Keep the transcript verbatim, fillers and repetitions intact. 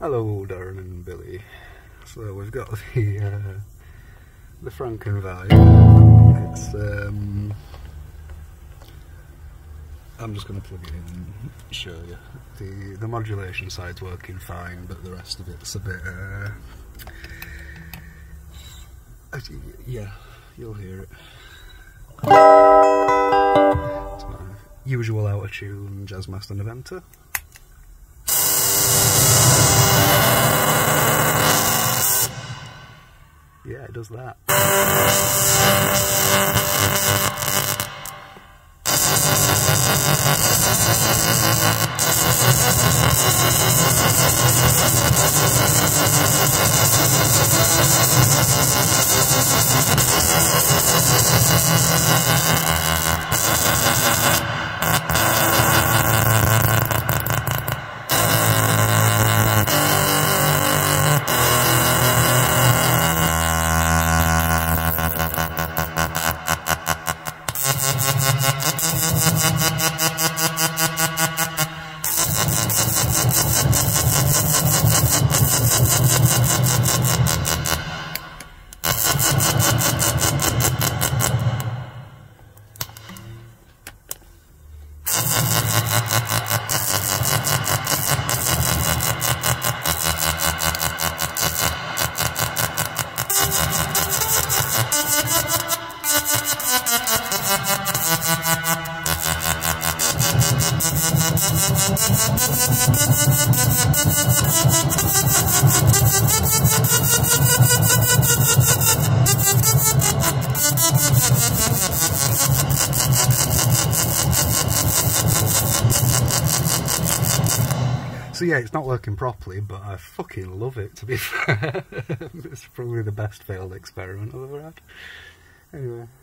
Hello Darren and Billy. So we've got the uh, the FrankenVibe. It's um I'm just going to plug it in and show you. The the modulation side's working fine, but the rest of it's a bit uh, yeah, you'll hear it. It's my usual out of tune Jazzmaster Neventa. Yeah, it does that. So yeah, it's not working properly, but I fucking love it, to be fair. It's probably the best failed experiment I've ever had. Anyway.